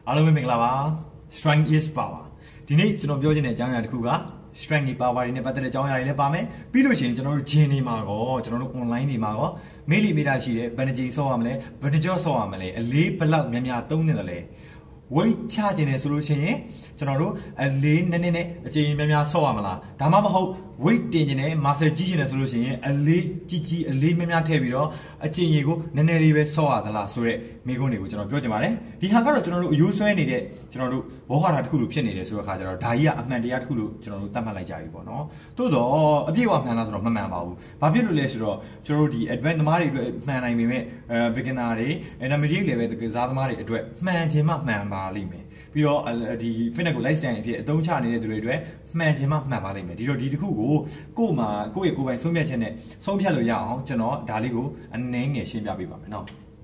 အားလုံးပဲမင်္ဂလာပါ Strength is power ဒီနေ့ကျွန်တော်ပြောချင်တဲ့အကြောင်းအရာတစ်ခုက Strength is power တွေနဲ့ပတ်သက်တဲ့အကြောင်းအရာတွေလည်းပါမယ်ပြီးလို့ရှိရင်ကျွန်တော်တို့ gym တွေမှာကောကျွန်တော်တို့ online တွေမှာကောမေးလိမေးတာရှိတယ်ဘယ်နှကြိမ်ဆော့ရမလဲဘယ်နှကြော့ဆော့ရမလဲအလေးဘယ်လောက်များများသုံးနေတယ်လဲweight ချခြင်းနဲ့ဆိုလို့ရှိရင်ကျွန်တော်တို့အလေးနည်းနည်းနဲ့အချိန်များများဆော့ရမလားဒါမှမဟုတ် weight တင်ခြင်းနဲ့ muscle ကြီးခြင်းနဲ့ဆိုလို့ရှိရင်အလေးကြီးအလေးများများထည့်ပြီးတော့အချိန်ကြီးကိုနည်းနည်းလေးပဲဆော့ရသလားဆိုတဲ့မိကုန်းတွေကိုကျွန်တော်ပြောချင်ပါတယ်ဒီဟာကတော့ကျွန်တော်တို့အယိုးဆွဲနေတဲ့ကျွန်တော်တို့ဘောဟာတာတစ်ခုလိုဖြစ်နေတယ်ဆိုတဲ့အခါကျတော့ဒါကြီးကအမှန်တရားတစ်ခုလို့ကျွန်တော်တို့သတ်မှတ်လိုက်ကြပြီပေါ့နော်တိုးတော့အပြည့်အဝမှန်လားဆိုတော့မမှန်ပါဘူးဘာဖြစ်လို့လဲဆိုတော့ကျွန်တော်တို့ဒီ advanced သမားတွေအတွက်မှန်နိုင်ပေမဲ့beginner တွေ intermediate level ကစားသမားတွေအတွက်မှန်ခြင်းမှမှန်ပါလိမ့်မယ်ပြီးတော့ဒီ fitness ကို lifestyle အဖြစ်အသုံးချနေတဲ့သူတွေအတွက်မှန်ခြင်းမှမှန်ပါလိမ့်မယ်ဒီတော့ဒီတစ်ခုကိုကိုယ့်မှာကိုယ့်ရဲ့ကိုယ်ပိုင်ဆုံးဖြတ်ချက်နဲ့ဆုံးဖြတ်လို့ရအောင်ကျွန်တော်ဒါလေးကိုအနည်းငယ်ရှင်းပြပေးပါမယ်နော်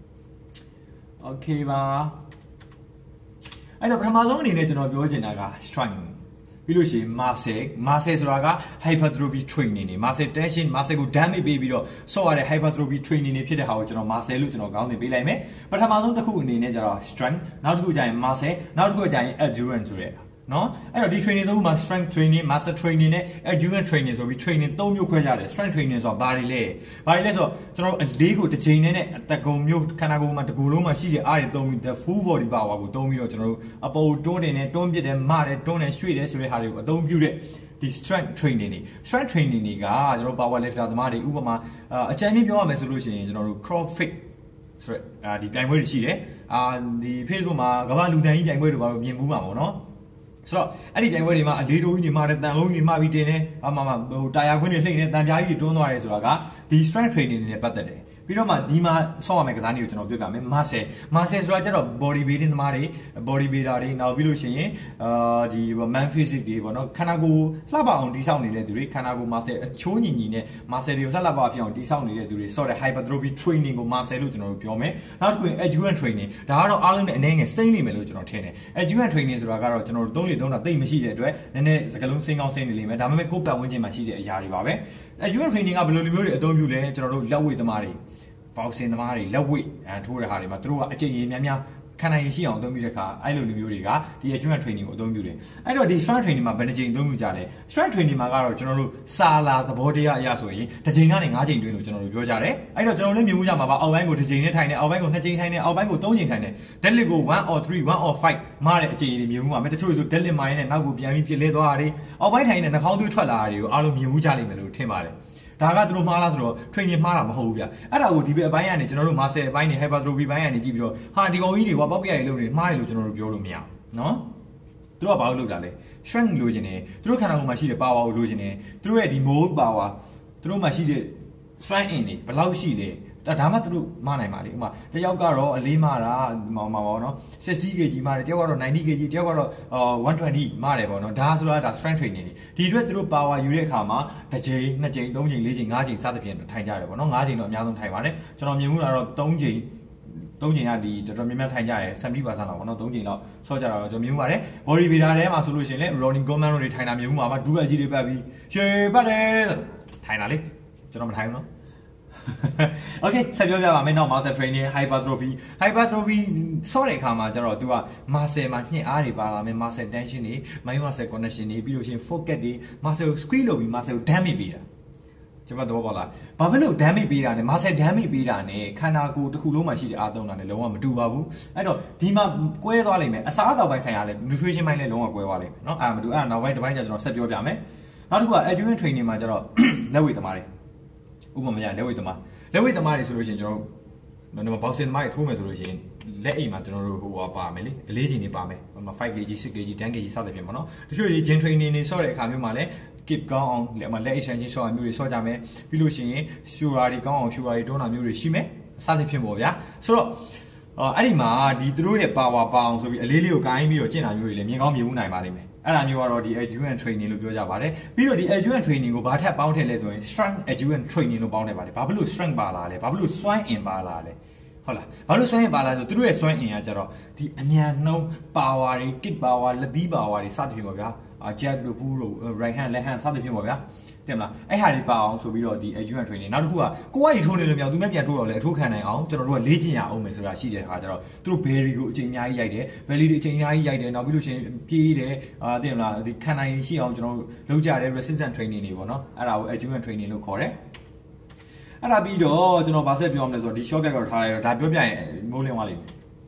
Okay ပါအဲ့တော့ပထမဆုံးအနေနဲ့ကျွန်တော်ပြောချင်တာက strength ပြီးလို့ရှိရင် muscle ဆိုတာက hypertrophy training နေ muscle tension muscle ကို damage ပေးပြီးတော့ဆော့ရတဲ့ hypertrophy training နေဖြစ်တဲ့ဟာကိုကျွန်တော် muscle လို့ကျွန်တော်ခေါင်းစဉ်ပေးလိုက်မယ်ပထမဆုံးတစ်ခုအနေနဲ့ကျတော့ strength နောက်တစ်ခုကျရင် muscle နောက်တစ်ခုကျရင် endurance ဆိုတဲ့နော်အဲ့တော့ဒီ training သုံးခုမှာ strength training muscle training နဲ့ endurance training ဆိုပြီး training ၃မျိုးခွဲကြတယ် strength training ဆိုတာဘာတွေလဲဆိုတော့ကျွန်တော်တို့အလေးကိုတစ်ချိန်နဲ့အတကုံမျိုးခန္ဓာကိုယ်မှာတစ်ခုလုံးမှာရှိတဲ့အားတွေသုံးပြီး the full body power ကိုသုံးပြီးတော့ကျွန်တော်တို့အပေါ်တွန်းတင်နဲ့တွန်းပစ်တယ်မတယ်တွန်းတယ်ရွှေ့တယ်ဆိုတဲ့ဟာတွေကိုအသုံးပြုတဲ့ဒီ strength training တွေ strength training တွေကကျွန်တော်တို့ power lifter သမားတွေဥပမာအကြမ်းမြင်ပြောရမယ်ဆိုလို့ရှိရင်ကျွန်တော်တို့ CrossFit ဆိုတဲ့ဒီပြိုင်ပွဲတွေရှိတယ်ဒီ Facebook မှာကမ္ဘာလူတန်းကြီးပြိုင်ပွဲတွေပါလို့မြင်မှုမှာပေါ့နော်ဆိုတော့အဲ့ဒီပြိုင်ပွဲတွေမှာအလေးတိုးကြီးတွေမှာတန်လုံးကြီးတွေမှာပြီးတင်တယ်ဟိုတာယာခွင်းတွေလှိမ့်နေတန်ပြားကြီးတွေတွန်းသွားတယ်ဆိုတာကဒီ strength training တွေနဲ့ပတ်သက်တယ်ပြီးတော့မှဒီမှာဆော့ရမယ့်ကစားနည်းကိုကျွန်တော်ပြောပြမယ် muscle ဆိုတာကျတော့ body building သမားတွေ body builder တွေနောက်ပြီးလို့ရှိရင်ဒီ man physique တွေပေါ့နော်ခန္ဓာကိုယ်လှပအောင်တိစောက်နေတဲ့သူတွေခန္ဓာကိုယ် muscle အချိုးညီညီနဲ့ muscle တွေကိုလှပဖြစ်အောင်တိစောက်နေတဲ့သူတွေဆော့တဲ့ hypertrophy training ကို muscle လို့ကျွန်တော်တို့ပြောမယ်နောက်တစ်ခု endurance training ဒါကတော့အားလုံးနဲ့အနည်းငယ်စိမ့်လိမ့်မယ်လို့ကျွန်တော်ထင်တယ် endurance training ဆိုတာကတော့ကျွန်တော်တို့သုံးတာတိတ်မရှိတဲ့အတွက်နည်းနည်းစကားလုံးစိမ့်ကောင်းစိမ့်နေလိမ့်မယ်ဒါပေမဲ့ကိုယ်ပတ်ဝန်းကျင်မှာရှိတဲ့အရာတွေပါပဲ endurance training ကဘယ်လိုလူမျိုးတွေအသုံးပြုလဲကျွန်တော်တို့လက်ဝှေ့သမားတွေပေါက်စင်သမားတွေလက်ဝှေ့ထိုးတဲ့ဟာတွေမှာသူတို့ကအကျင့်ရည်များခံနိုင်ရရှိအောင်အသုံးပြုတဲ့အခါအဲ့လိုလူမျိုးတွေကဒီ endurance training ကိုအသုံးပြုတယ်အဲ့တော့ဒီ strength training မှာဘယ်နှကြိမ်အသုံးပြုကြလဲ strength training မှာကတော့ကျွန်တော်တို့စာလာသဘောတရားအရဆိုရင်တစ်ကြိမ်ကနေ၅ကြိမ်တွင်းလို့ကျွန်တော်တို့ပြောကြတယ်အဲ့တော့ကျွန်တော်လည်းမြင်မှုကြမှာပါအောက်ပိုင်းကိုတစ်ကြိမ်နဲ့ထိုင်တယ်အောက်ပိုင်းကို2ကြိမ်ထိုင်တယ်အောက်ပိုင်းကို3ကြိမ်ထိုင်တယ် deadlift ကို1 or 3 1 or 5မားတဲ့အကြိမ်တွေမြင်မှုပါမယ်တချို့ဆို deadlift မားရင်လည်းနောက်ကိုပြန်ပြီးပြစ်လဲသွားတာတွေအောက်ပိုင်းထိုင်နေတဲ့နှာခေါင်းသွေးထွက်လာတာတွေကိုအားလုံးမြင်မှုကြလိမ့်မယ်လို့ထင်ပါတယ်ဒါကသူတို့မှားလားဆိုတော့ training မှားတာမဟုတ်ဘူးဗျအဲ့ဒါကိုဒီဘက်အပိုင်းကနေကျွန်တော်တို့ muscle အပိုင်းနေ hypertrophy ဘိုင်းကနေကြည့်ပြီးတော့ဟာဒီကောင်ကြီးတွေကပေါက်ပြရည်လုပ်နေမှားတယ်လို့ကျွန်တော်တို့ပြောလို့မရဘူးနော်သူတို့ကဘာလို့လုပ်တာလဲ strength လိုချင်တယ်သူတို့ခန္ဓာကိုယ်မှာရှိတဲ့ power ကိုလိုချင်တယ်သူတို့ရဲ့ဒီ mode power သူတို့မှာရှိတဲ့ strength in တွေဘယ်လောက်ရှိလဲဒါမှသူတို့မနိုင်ပါလေဥပမာတယောက်ကတော့အလေးမတာမှာပေါ့နော် 60kg မတယ်တယောက်ကတော့ 90kg တယောက်ကတော့120မတယ်ပေါ့နော်ဒါဆိုတာဒါ strength training တွေဒီအတွက်သူတို့ power ယူတဲ့အခါမှာတစ်ကြိမ်နှစ်ကြိမ်သုံးကြိမ်လေးကြိမ်ငါးကြိမ်စသဖြင့်ထိုင်ကြတယ်ပေါ့နော်ငါးကြိမ်တော့အများဆုံးထိုင်ပါတယ်ကျွန်တော်မြင်မှုကတော့3ကြိမ်ကဒီတော်တော်များများထိုင်ကြတယ် 70% လောက်ပေါ့နော်3ကြိမ်လောက်ဆော့ကြတာတော့ကျွန်တော်မြင်မှုပါတယ် body builder ထဲမှာဆိုလို့ရှိရင်လည်း Ronnie Coleman တို့တွေထိုင်တာမြင်မှုမှာဒူးအကြီးတွေပတ်ပြီးရှေ့ပတ်တယ်ထိုင်တာလေကျွန်တော်မထိုင်ဘူးနော်Okay ဆက်ပြောပြပါမယ်နောက် muscle training hypertrophy ဆော့တဲ့အခါမှာကျတော့ तू က muscle မှာညှစ်အားတွေပါလာမယ် muscle tension တွေ mind muscle connection တွေပြီးလို့ရှိရင် focus တွေ muscle squeeze လုပ်ပြီး muscle damage ပေးတာကျွန်တော်တော့ပေါ့လားဘာဖြစ်လို့ damage ပေးတာလဲ muscle damage ပေးတာ ਨੇ ခန္ဓာကိုယ်တစ်ခုလုံးမှာရှိတဲ့အားသုံးတာ ਨੇ လုံးဝမတူပါဘူးအဲ့တော့ဒီမှာကွဲသွားလိမ့်မယ်အစားအသောက်ပိုင်းဆိုင်ရာလဲ nutrition ပိုင်းလဲလုံးဝကွဲသွားလိမ့်မယ်เนาะအဲ့မတူအဲ့နောက်ပိုင်းတစ်ပိုင်းကျကျွန်တော်ဆက်ပြောပြမယ်နောက်တစ်ခုက endurance training မှာကျတော့လက်ဝှေ့သမားတွေဥပမာလက်ဝှေ့သမားတွေဆိုလို့ရှိရင်ကျွန်တော်တို့ဘောက်ဆင်သမားတွေထိုးမယ်ဆိုလို့ရှိရင်လက်အိမ်မှာကျွန်တော်တို့ဟိုပါမယ်လေအလေးချိန်တွေပါမယ်ဟိုမှာ 5kg 6kg 10kg စသဖြင့်ပေါ့နော်တချို့ gym training တွေဆော့တဲ့အခါမျိုးမှာလည်း keep ကောင်းအောင်လက် extension ဆော့ရမျိုးတွေဆော့ကြမယ်ပြီးလို့ရှိရင် shura တွေကောင်းအောင် shura တွေတွန်းတာမျိုးတွေရှိမယ်စသဖြင့်ပေါ့ဗျာဆိုတော့အဲ့ဒီမှာဒီသူတို့ရဲ့ power ပါအောင်ဆိုပြီးအလေးလေးကိုကိုင်းပြီးတော့ကျင့်တာမျိုးတွေလည်းမြင်ကောင်းမြင်မှုနိုင်ပါလိမ့်မယ်အဲ့ဒါမျိုးကတော့ဒီ endurance training လို့ပြောကြပါတယ်ပြီးတော့ဒီ endurance training ကိုဘာထပ်ပေါင်းထည့်လဲဆိုရင် strength endurance training လို့ပေါင်းထည့်ပါတယ်ဘာဖြစ်လို့ strength ပါလာလဲဘာဖြစ်လို့စွမ်းအင်ပါလာလဲဟုတ်လားဘာလို့စွမ်းအင်ပါလာဆိုသူတို့ရဲ့စွမ်းအင်ကကြတော့ဒီအမြန်နှုံး power တွေ kick power လက်သီး power တွေစသဖြင့်ပေါ့ဗျာ jack တို့ pull တို့ right hand left hand စသဖြင့်ပေါ့ဗျာတင်မလားအဲ့ဟာတွေပါအောင်ဆိုပြီးတော့ဒီ adjuvant training နောက်တစ်ခုကကိုကကြီးထိုးနေလို့မရဘူးသူများပြန်ထိုးတော့လေအထိုးခံနိုင်အောင်ကျွန်တော်တို့ကလေ့ကျင့်ရအောင်မယ်ဆိုတာရှိတဲ့အခါကျတော့သူတို့ berry ကိုအချိန်အများကြီးရိုက်တယ် valley တွေအချိန်အများကြီးရိုက်တယ်နောက်ပြီးလို့ရှိရင်ပြေးတယ်တင်မလားဒီခံနိုင်ရှိအောင်ကျွန်တော်တို့လုပ်ကြတဲ့ resistance training တွေပေါ့နော်အဲ့ဒါကို adjuvant training လို့ခေါ်တယ်အဲ့ဒါပြီးတော့ကျွန်တော်ဗာဆက်ပြောရမလဲဆိုတော့ဒီ shortcut ကိုထားလိုက်တော့ဒါပြောပြရင်မိုးလင်းသွားလိမ့်မယ်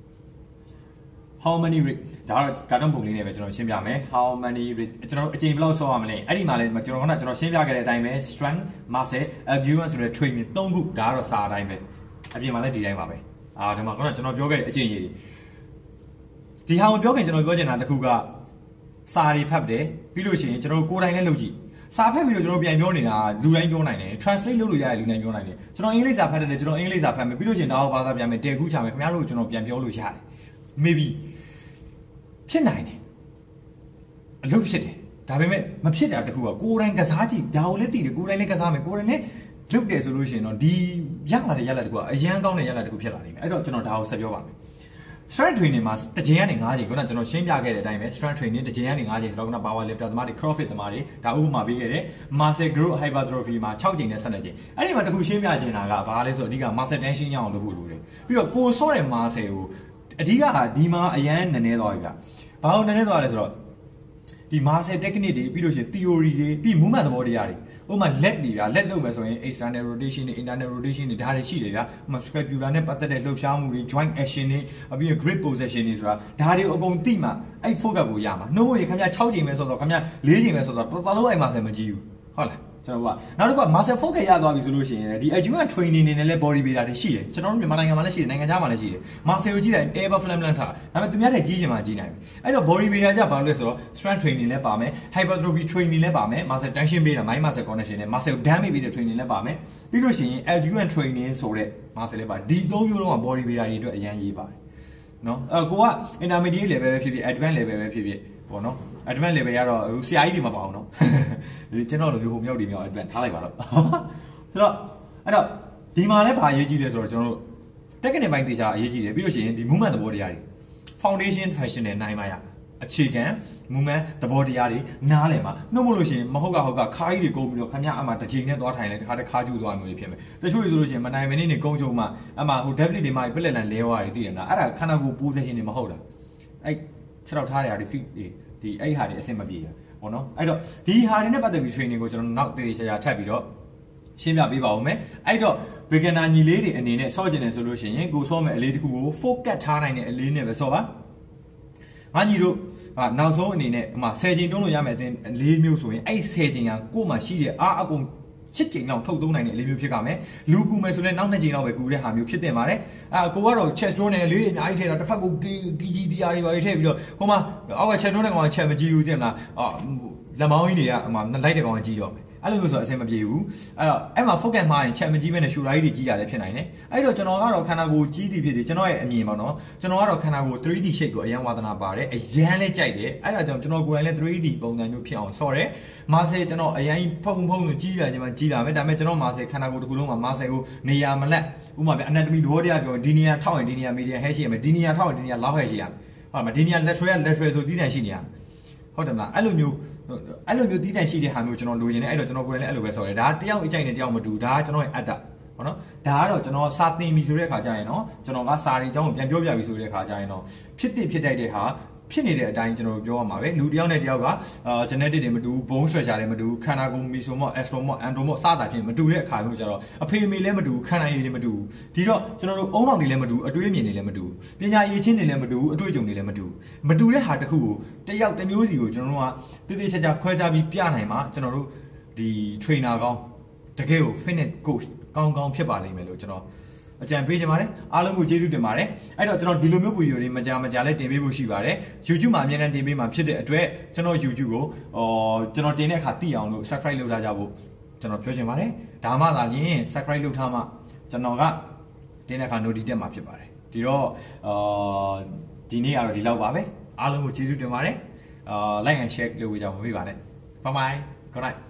how many rep ဒါကတော့ကာတွန်းပုံလေးနဲ့ပဲကျွန်တော်ရှင်းပြမယ် how many rep ကျွန်တော်အချိန်ဘယ်လောက်ဆော့ရမလဲအဲ့ဒီမှာလဲကျွန်တော်ကျွန်တော်ရှင်းပြခဲ့တဲ့အတိုင်းပဲ strength muscle endurance ဆိုတဲ့ training 3ခုဒါကတော့စာအတိုင်းပဲအပြင်မှာလည်းဒီတိုင်းပါပဲဒီမှာကျွန်တော်ပြောခဲ့တဲ့အချိန်ကြီးဒီဟာကိုပြောခင်ကျွန်တော်ပြောချင်တာတစ်ခုကစာတွေဖတ်တယ်ပြီးလို့ရှိရင်ကျွန်တော်ကိုယ်တိုင်လည်းလုပ်ကြည့်စာဖတ်ပြီးတော့ကျွန်တော်ပြန်ပြောနေတာလူတိုင်းပြောနိုင်တယ် translate လုပ်လို့ရတယ်လူတိုင်းပြောနိုင်တယ်ကျွန်တော်အင်္ဂလိပ်စာဖတ်တယ်ကျွန်တော်အင်္ဂလိပ်စာဖတ်မယ်ပြီးလို့ရှိရင်ဒါကိုဘာသာပြန်မယ်တဲကူးချမယ်ခင်ဗျားတို့ကျွန်တော်ပြန်ပြောလို့ရတယ် maybe ဖြစ်နိုင်တယ်အလုပ်ဖြစ်တယ်ဒါပေမဲ့မဖြစ်တာတခုကကိုယ်တိုင်ကစားကြည့်ဒါကိုလည်းသိတယ်ကိုယ်တိုင်လည်းကစားမယ်ကိုယ်တိုင်လည်းလုပ်တယ်ဆိုလို့ရှိရင်တော့ဒီရလာတဲ့ရလာတခုကအရန်ကောင်းတဲ့ရလာတခုဖြစ်လာနိုင်တယ်အဲ့တော့ကျွန်တော်ဒါကိုဆက်ပြောပါမယ် strength training မှာတစ်ချိန်ကနေ9ချိန်ခုနကကျွန်တော်ရှင်းပြခဲ့တဲ့အတိုင်းပဲ strength training တစ်ချိန်ကနေ9ချိန်ဆိုတော့ခုန power lifter သမားတွေ crossfit သမားတွေဒါဥပမာပေးခဲ့တယ် muscle growth hypertrophy မှာ6ချိန်နဲ့12ချိန်အဲ့ဒီမှာတခုရှင်းပြချင်တာကဘာလဲဆိုတော့အဓိက muscle tension ရအောင်လုပ်ဖို့လိုတယ်ပြီးတော့ကိုစော့တဲ့ muscle ကိုအဓိကဟာဒီမှာအရန်နည်းနည်းသွားပြီဗျဘာလို့နည်းနည်းသွားလဲဆိုတော့ဒီ muscle technique တွေပြီးလို့ရှိရင် theory တွေပြီး movement သဘောတရားတွေဥပမာ leg တွေဗျာ leg လုပ်မယ်ဆိုရင် external rotation တွေ internal rotation တွေဒါတွေရှိတယ်ဗျာဥပမာ scapular နဲ့ပတ်သက်တဲ့လှုပ်ရှားမှုတွေ joint action တွေပြီးရင် grip position တွေဆိုတာဒါတွေအကုန်သိမှအဲ့ focus ကိုရမှာနှုတ်ဖို့ရခင်ဗျာ6ချိန်ပဲဆိုတော့ခင်ဗျာ4ချိန်ပဲဆိုတော့တော်တော်လုံးအဲ့ muscle မကြည့်ဘူးဟုတ်လားကျွန်တော်ကနောက်တစ်ခုက muscle focus ရသွားပြီဆိုလို့ရှိရင်ဒီ adjuvant training နေနဲ့လည်း body builder တွေရှိတယ်ကျွန်တော်တို့မြန်မာနိုင်ငံမှာလည်းရှိတယ်နိုင်ငံခြားမှာလည်းရှိတယ် muscle ကိုကြည့်လိုက် air flam flam ထားဒါပေမဲ့သူများတဲ့ကြီးချင်မှကြီးနိုင်ပြီအဲ့တော့ body builder ကဘာလို့လဲဆိုတော့ strength training လည်းပါမယ် hypertrophy training လည်းပါမယ် muscle tension ပေးတာ mind muscle connection နဲ့ muscle damage ပေးတဲ့ training လည်းပါမယ်ပြီးလို့ရှိရင် adjuvant training ဆိုတဲ့ muscle လည်းပါဒီ၃မျိုးလုံးက body builder တွေအတွက်အရင်ရေးပါတယ်နော်ကိုက intermediate level ပဲဖြစ်ဖြစ် advanced level ပဲဖြစ်ဖြစ်ပေါ့နော် advanced level ကတော့ဆရာကြီးတွေမပါအောင်နော်ကျွန်တော်တို့မျိုးဟိုမြောက်တွေမြောက် advanced ထားလိုက်ပါတော့ဆိုတော့အဲ့တော့ဒီမှာလည်းဘာအရေးကြီးလဲဆိုတော့ကျွန်တော်တို့ technical ပိုင်းတေချာအရေးကြီးတယ်ပြီးလို့ရှိရင်ဒီ movement သဘောတရားတွေ foundation fashion နဲ့နိုင်ပါရအခြေခံ movement သဘောတရားတွေနားလည်မှာနှုတ်မလို့ရှိရင်မဟုတ်ကခါးကြီးတွေကုန်းပြီးတော့ခင်ဗျအမှတစ်ချိန်နဲ့သွားထိုင်လိုက်တခါတခါကျူသွားမျိုးတွေဖြစ်မယ်တချို့ဆိုလို့ရှိရင်မနိုင်မနေနေကုန်းချုံမှအမှဟို deadlift တွေမှပြက်လက်လန်လဲသွားတယ်သိတယ်မလားအဲ့ဒါခန္ဓာကိုယ် position တွေမဟုတ်တာအဲ့ခြေထောက်ထားတဲ့ဟာတွေ feet တွေဒီအဲ့ဟာတွေအဆင်မပြေတာပေါ့နော်အဲ့တော့ဒီဟာတွေနဲ့ပတ်သက်ပြီး training ကိုကျွန်တော်နောက်တေးချာထပ်ပြီးတော့ရှင်းပြပေးပါဦးမယ်အဲ့တော့ beginner ညီလေးတွေအနေနဲ့ဆော့ကျင်တယ်ဆိုလို့ရှိရင်ကိုဆော့မဲ့အလေးတစ်ခုကို focus ထားနိုင်တဲ့အလေးနဲ့ပဲဆော့ပါငါညီတို့နောက်ဆုံးအနေနဲ့10ချိန်တုံးလို့ရမယ်အတင်း၄မျိုးဆိုရင်အဲ့10ချိန်ကကို့မှာရှိတဲ့အားအကုန်7ချိန်လောက်ထုတ်သုံးနိုင်တဲ့အလေးမျိုးဖြစ်ကြမယ်လူကူမယ်ဆိုလည်းနောက်2ချိန်လောက်ပဲကူတဲ့ဟာမျိုးဖြစ်တင်ပါတယ်ကိုကတော့ chest roll နဲ့လေးတွေအများကြီးထည့်တာတစ်ဖက်ကို KGTR တွေပါထည့်ပြီးတော့ဟိုမှာအောက်က chest roll နဲ့ကောင်ကချက်မကြည့်ဘူးတင်လားလက်မောင်းကြီးတွေကလိုက်တဲ့ကောင်ကကြည့်တော့မယ်အဲ့လိုမျိုးဆိုအဆင်မပြေဘူးအဲ့တော့အဲ့မှာ focus မှာရင်ချက်မကြည့်မဲ့နဲ့ shoulder ကြီးတွေကြီးရတယ်ဖြစ်နိုင်တယ်အဲ့တော့ကျွန်တော်ကတော့ခန္ဓာကိုယ်ကြီးတည်ဖြစ်တယ်ကျွန်တော်ရဲ့အမြင်ပါနော်ကျွန်တော်ကတော့ခန္ဓာကိုယ် 3D shape ကိုအရန်ဝါသနာပါတယ်အရန်လည်းကြိုက်တယ်အဲ့ဒါကြောင့်ကျွန်တော်ကိုယ်တိုင်လည်း 3D ပုံစံမျိုးဖြစ်အောင်ဆော့တယ် muscle ကျွန်တော်အရန်ဖုံဆိုကြီးလာခြင်းမှကြီးလာမယ်ဒါပေမဲ့ကျွန်တော် muscle ခန္ဓာကိုယ်တစ်ခုလုံးမှာ muscle ကိုနေရာမလက်ဥပမာပြ anatomy သဘောတရားပြောဒီနေရာထောက်ရင်ဒီနေရာ median head ရှိရမယ်ဒီနေရာထောက်ရင်ဒီနေရာ low head ရှိရမယ်ဟုတ်မှာဒီနေရာ lateral ဆိုတီးတန်ရှိနေရမယ်ဟုတ်တယ်မလားအဲ့လိုမျိုးတီးတန့်ရှိတဲ့ဟာမျိုးကျွန်တော်လိုချင်တယ်အဲ့တော့ကျွန်တော်ကိုယ်လည်းအဲ့လိုပဲဆော်တယ်ဒါတယောက်အကြိုက်နဲ့တယောက်မတူဒါကကျွန်တော်ရဲ့အတ္တဟုတ်နော်ဒါကတော့ကျွန်တော်စာသင်ပြီဆိုတဲ့အခါကျရင်နော်ကျွန်တော်ကစာတွေအကြောင်းကိုပြန်ပြောပြပြီဆိုတဲ့အခါကျရင်တော့ဖြစ်တတ်တဲ့ဟာဖြစ်နေတဲ့အတိုင်းကျွန်တော်ပြောရမှာပဲလူတယောက်နဲ့တယောက်ကgenetic တွေမတူဘူး bone structure တွေမတူဘူးခန္ဓာကိုယ် mesomorph astromorph endomorph စတာဖြစ်မတူတဲ့အခါမျိုးကျတော့အဖေမေလည်းမတူဘူးခန္ဓာရည်တွေမတူဘူးဒီတော့ကျွန်တော်တို့အုံနောက်တွေလည်းမတူဘူးအတွေးအမြင်တွေလည်းမတူဘူးပညာရည်ချင်းတွေလည်းမတူဘူးအတွေ့အကြုံတွေလည်းမတူဘူးမတူတဲ့ဟာတစ်ခုကိုတယောက်တစ်မျိုးစီကိုကျွန်တော်တို့ကတိတိကျကျခွဲခြားပြီးပြနိုင်မှာကျွန်တော်တို့ဒီ trainer ကောင်းတကယ်ကို fitness coach ကောင်းဖြစ်ပါလိမ့်မယ်လို့ကျွန်တော်အကြံပေးချင်ပါတယ်အားလုံးကိုကျေးဇူးတင်ပါတယ်အဲ့တော့ကျွန်တော်ဒီလိုမျိုးဗီဒီယိုတွေမကြာလဲတင်ပေးဖို့ရှိပါတယ် YouTube မှာအများနဲ့တင်ပေးမှာဖြစ်တဲ့အတွက်ကျွန်တော် YouTube ကိုကျွန်တော်တင်တဲ့အခါသိအောင်လို့ subscribe လုပ်ထားကြဖို့ကျွန်တော်ပြောချင်ပါတယ်ဒါမှသာလျှင် subscribe လုပ်ထားမှကျွန်တော်ကတင်တဲ့အခါ notice တက်မှာဖြစ်ပါတယ်ဒီတော့ဒီနေ့ကတော့ဒီလောက်ပါပဲအားလုံးကိုကျေးဇူးတင်ပါတယ်like and share လုပ်ကြပါဦးပါနဲ့ bye bye good night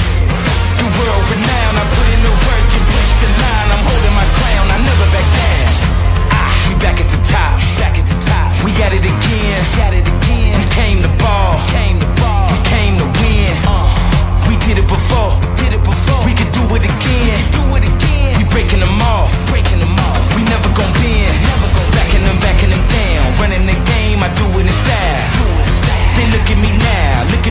renowned. I put in the work and push the line. I'm holding my crown. I never back down. style. They look at me now, look at